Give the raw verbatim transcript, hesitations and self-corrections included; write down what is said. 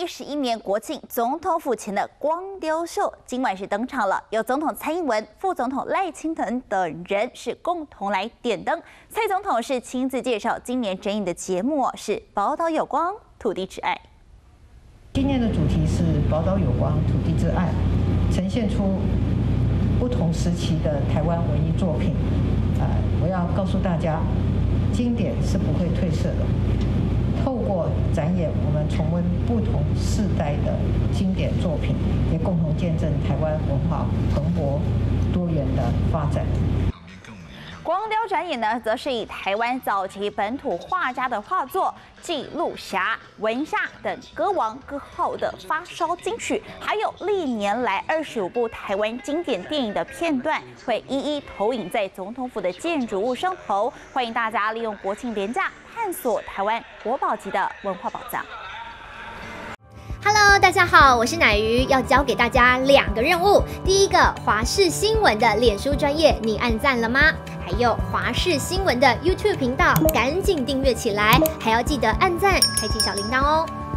十一年国庆总统府前的光雕秀今晚是登场了，有总统蔡英文、副总统赖清德等人是共同来点灯。蔡总统是亲自介绍今年整影的节目是“宝岛有光，土地之爱”。 今年的主题是“宝岛有光，土地之爱”，呈现出不同时期的台湾文艺作品。呃，我要告诉大家，经典是不会褪色的。透过展演，我们重温不同世代的经典作品，也共同见证台湾文化蓬勃多元的发展。 光雕展演呢，则是以台湾早期本土画家的画作《记录侠》《文夏》等歌王歌后的发烧金曲，还有历年来二十五部台湾经典电影的片段，会一一投影在总统府的建筑物上头。欢迎大家利用国庆连假探索台湾国宝级的文化宝藏。 Hello， 大家好，我是乃瑜，要教给大家两个任务。第一个，华视新闻的脸书专页，你按赞了吗？还有华视新闻的 YouTube 频道，赶紧订阅起来，还要记得按赞，开启小铃铛哦。